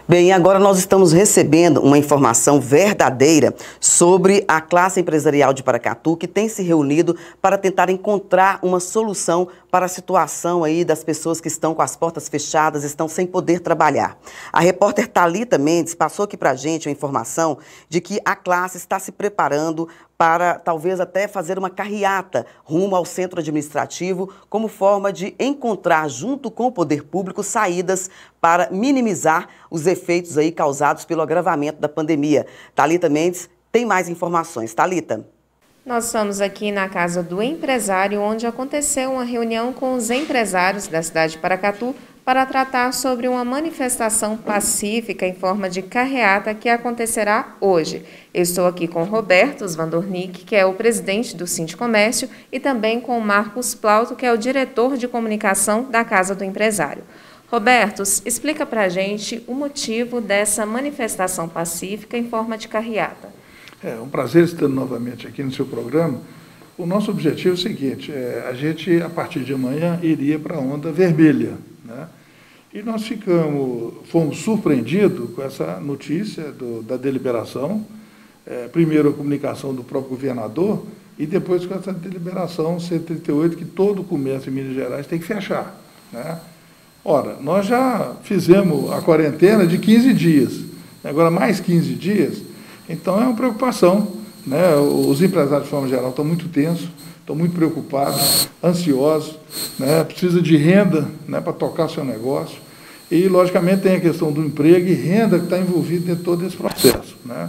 Bem, agora nós estamos recebendo uma informação verdadeira sobre a classe empresarial de Paracatu, que tem se reunido para tentar encontrar uma solução para a situação aí das pessoas que estão com as portas fechadas, estão sem poder trabalhar. A repórter Thalita Mendes passou aqui para a gente a informação de que a classe está se preparando para talvez até fazer uma carreata rumo ao centro administrativo, como forma de encontrar, junto com o poder público, saídas para minimizar os efeitos aí causados pelo agravamento da pandemia. Thalita Mendes tem mais informações. Thalita. Nós estamos aqui na Casa do Empresário, onde aconteceu uma reunião com os empresários da cidade de Paracatu para tratar sobre uma manifestação pacífica em forma de carreata que acontecerá hoje. Eu estou aqui com Roberto Vandornick, que é o presidente do Sindicomércio, e também com Marcos Plauto, que é o diretor de comunicação da Casa do Empresário. Roberto, explica para a gente o motivo dessa manifestação pacífica em forma de carreata. É um prazer estar novamente aqui no seu programa. O nosso objetivo é o seguinte, a gente, a partir de amanhã, iria para a onda vermelha, né? E nós fomos surpreendidos com essa notícia da deliberação, primeiro a comunicação do próprio governador e depois com essa deliberação 138, que todo o comércio em Minas Gerais tem que fechar, né? Ora, nós já fizemos a quarentena de 15 dias, agora mais 15 dias, então é uma preocupação, né? Os empresários, de forma geral, estão muito tensos, estão muito preocupados, ansiosos, né? Precisa de renda, né, para tocar seu negócio. E, logicamente, tem a questão do emprego e renda que está envolvida em todo esse processo, né?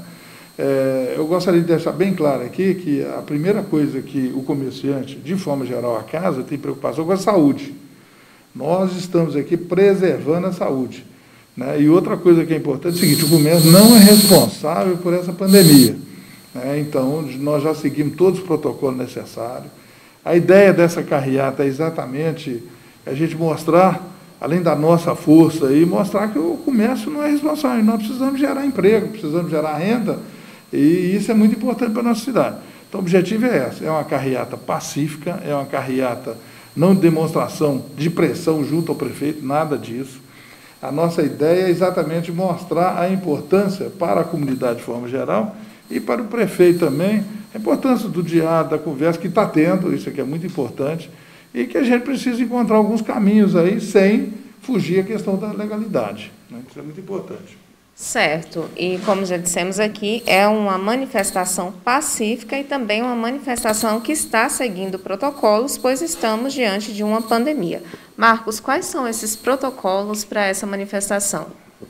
Eu gostaria de deixar bem claro aqui que a primeira coisa que o comerciante, de forma geral, a casa, tem preocupação com a saúde. Nós estamos aqui preservando a saúde, né? E outra coisa que é importante é o seguinte, o comércio não é responsável por essa pandemia, né? Então, nós já seguimos todos os protocolos necessários. A ideia dessa carreata é exatamente a gente mostrar, além da nossa força, mostrar que o comércio não é responsável. Nós precisamos gerar emprego, precisamos gerar renda, e isso é muito importante para a nossa cidade. Então, o objetivo é esse, é uma carreata pacífica, é uma carreata não de demonstração de pressão junto ao prefeito, nada disso. A nossa ideia é exatamente mostrar a importância para a comunidade de forma geral e para o prefeito também, a importância do diálogo, da conversa que está tendo, isso aqui é muito importante, e que a gente precisa encontrar alguns caminhos aí sem fugir a questão da legalidade, né? Isso é muito importante. Certo, e como já dissemos aqui, é uma manifestação pacífica e também uma manifestação que está seguindo protocolos, pois estamos diante de uma pandemia. Marcos, quais são esses protocolos para essa manifestação?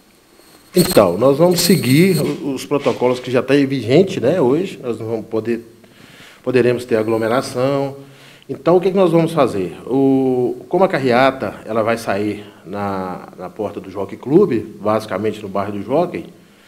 Então, nós vamos seguir os protocolos que já estão vigentes, né, hoje. Nós não vamos poderemos ter aglomeração. Então, o que nós vamos fazer? Como a carreata ela vai sair na porta do Jockey Club, basicamente no bairro do Jockey,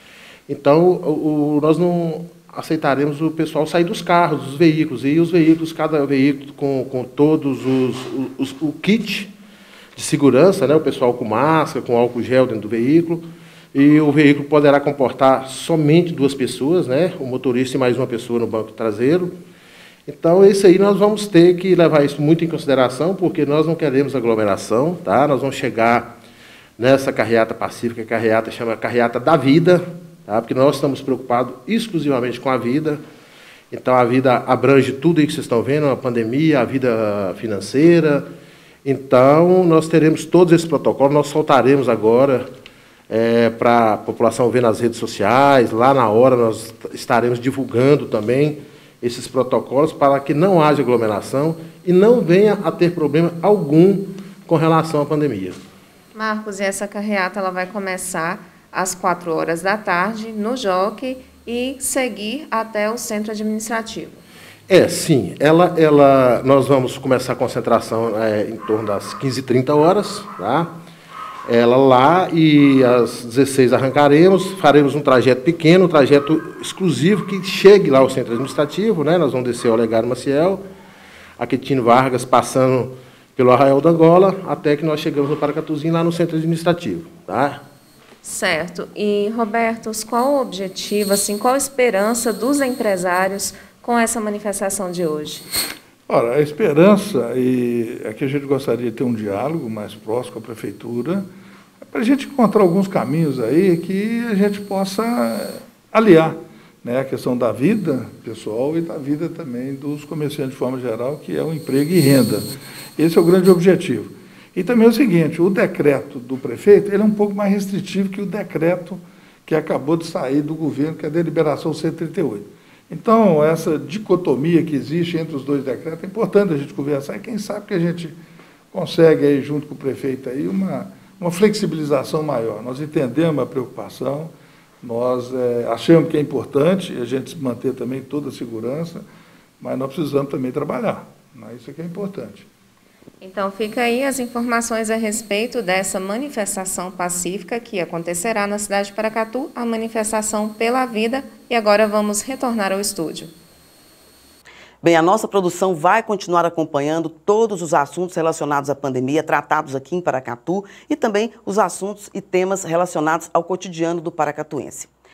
então nós não aceitaremos o pessoal sair dos carros, dos veículos, e os veículos, cada veículo com todos o kit de segurança, né, o pessoal com máscara, com álcool gel dentro do veículo, e o veículo poderá comportar somente 2 pessoas, né, o motorista e mais uma pessoa no banco traseiro. Então, isso aí nós vamos ter que levar isso muito em consideração, porque nós não queremos aglomeração, tá? Nós vamos chegar nessa carreata pacífica, a carreata chama Carreata da Vida, tá? Porque nós estamos preocupados exclusivamente com a vida. Então, a vida abrange tudo isso que vocês estão vendo, a pandemia, a vida financeira. Então, nós teremos todos esses protocolos, nós soltaremos agora para a população ver nas redes sociais, lá na hora nós estaremos divulgando também esses protocolos para que não haja aglomeração e não venha a ter problema algum com relação à pandemia. Marcos, e essa carreata ela vai começar às 4 horas da tarde no Jockey e seguir até o centro administrativo. Sim. Nós vamos começar a concentração em torno das 15h30, tá? Ela lá, e às 16 arrancaremos, faremos um trajeto pequeno, um trajeto exclusivo que chegue lá ao centro administrativo, né? Nós vamos descer ao Olegário Maciel, a Quetino Vargas, passando pelo Arraial da Angola, até que nós chegamos no Paracatuzinho, lá no centro administrativo, tá? Certo. E, Roberto, qual o objetivo, qual a esperança dos empresários com essa manifestação de hoje? Ora, a esperança é que a gente gostaria de ter um diálogo mais próximo com a prefeitura, para a gente encontrar alguns caminhos aí que a gente possa aliar, né, a questão da vida pessoal e da vida também dos comerciantes de forma geral, que é o emprego e renda. Esse é o grande objetivo. E também é o seguinte, o decreto do prefeito ele é um pouco mais restritivo que o decreto que acabou de sair do governo, que é a deliberação 138. Então, essa dicotomia que existe entre os dois decretos, é importante a gente conversar, e quem sabe que a gente consegue, aí, junto com o prefeito, aí, uma flexibilização maior. Nós entendemos a preocupação, nós achamos que é importante a gente manter também toda a segurança, mas nós precisamos também trabalhar, né? Isso aqui é importante. Então, fica aí as informações a respeito dessa manifestação pacífica que acontecerá na cidade de Paracatu, a manifestação pela vida. E agora vamos retornar ao estúdio. Bem, a nossa produção vai continuar acompanhando todos os assuntos relacionados à pandemia tratados aqui em Paracatu e também os assuntos e temas relacionados ao cotidiano do paracatuense.